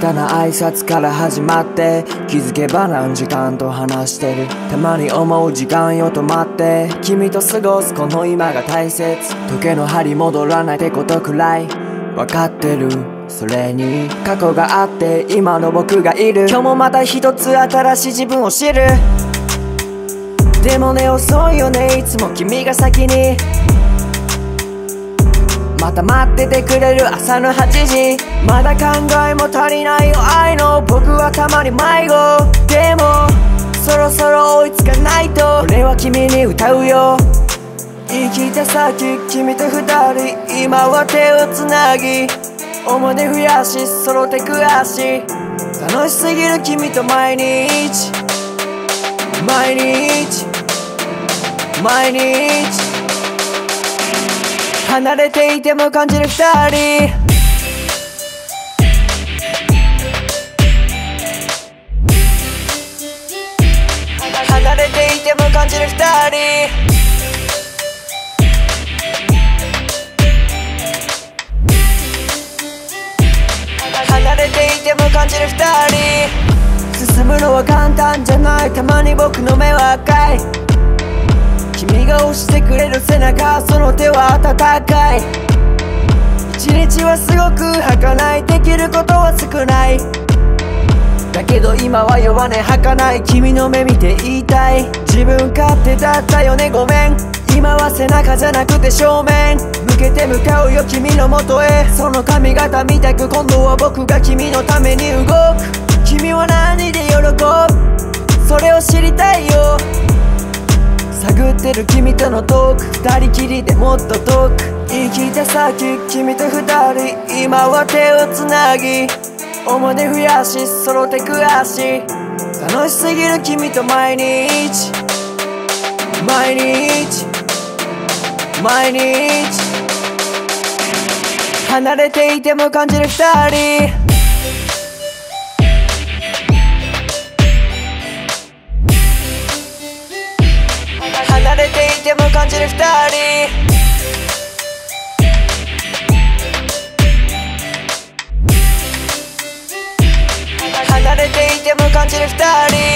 たな挨拶から始まって、気づけば何時間と話してる。たまに思う時間よ止まって、君と過ごすこの今が大切。時計の針戻らないってことくらい分かってる。それに過去があって今の僕がいる。今日もまた一つ新しい自分を知る。でもね遅いよね、いつも君が先に。また待っててくれる朝の8時。まだ考えも足りないよ愛の僕はたまに迷子。でもそろそろ追いつかないと。俺は君に歌うよ。生きた先君と二人、今は手をつなぎ、思い出増やし揃ってく足。楽しすぎる君と毎日毎日毎日。離れていても感じる二人。離れていても感じる二人。離れていても感じる二人。進むのは簡単じゃない、たまに僕の目は赤い。君が押してくれる背中、その手は温かい。一日はすごく儚い、できることは少ない。だけど今は弱音吐かない、君の目見て言いたい。自分勝手だったよねごめん。今は背中じゃなくて正面向けて向かうよ君の元へ。その髪型見たく今度は僕が君のために動く。君は何で喜ぶ、それを知りたいよ。探ってる君とのトーク、二人きりでもっと遠く。生きた先君と二人、今は手をつなぎ、思い出増やし揃ってく足。楽しすぎる君と毎日毎日毎日。離れていても感じる二人。離れていても感じる二人。離れていても感じる二人。